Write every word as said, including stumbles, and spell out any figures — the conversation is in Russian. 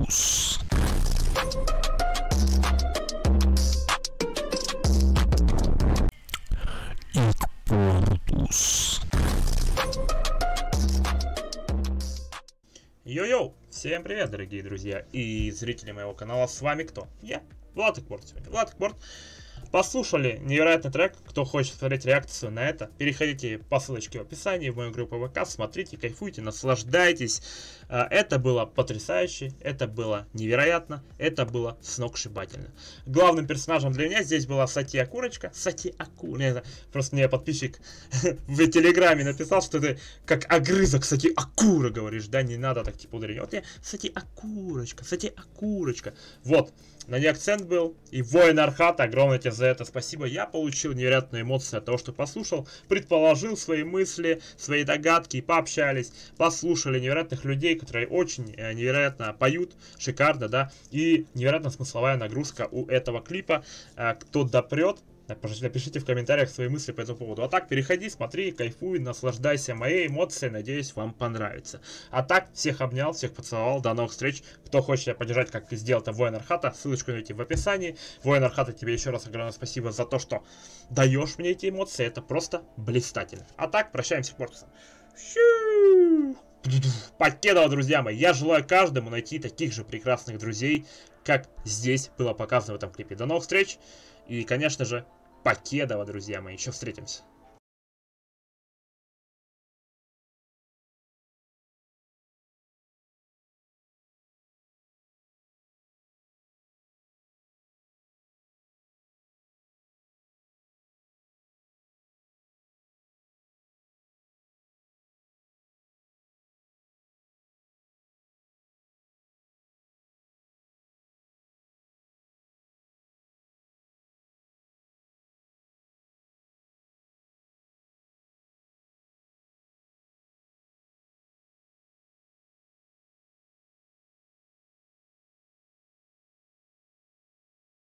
Квартус. Квартус. Йо-йо! Всем привет, дорогие друзья и зрители моего канала. С вами кто? Я, Влад Экварт сегодня. Влад Экварт. Послушали невероятный трек. Кто хочет смотреть реакцию на это, переходите по ссылочке в описании в мою группу ВК, смотрите, кайфуйте, наслаждайтесь. Это было потрясающе, это было невероятно, это было сногсшибательно. Главным персонажем для меня здесь была Сати Акурочка. Сати Акура. Просто мне подписчик в Телеграме написал, что ты как огрызок Сати Акура говоришь, да, не надо так типа ударения. Вот я Сати Акурочка, Сати Акурочка. Вот. На ней акцент был. И Воин Архата, огромное тебе за это спасибо. Я получил невероятные эмоции от того, что послушал, предположил свои мысли, свои догадки, пообщались, послушали невероятных людей, которые очень э, невероятно поют, шикарно, да. И невероятно смысловая нагрузка у этого клипа. Э, кто допрет, напишите в комментариях свои мысли по этому поводу. А так, переходи, смотри, кайфуй, наслаждайся моей эмоцией. Надеюсь, вам понравится. А так, всех обнял, всех поцеловал. До новых встреч. Кто хочет меня поддержать, как сделал это Воин Архата, ссылочку найти в описании. Воин Архата, тебе еще раз огромное спасибо за то, что даешь мне эти эмоции. Это просто блистательно. А так, прощаемся с Квартусом. Покедово, друзья мои. Я желаю каждому найти таких же прекрасных друзей, как здесь было показано в этом клипе. До новых встреч. И, конечно же, покедово, друзья мои. Еще встретимся.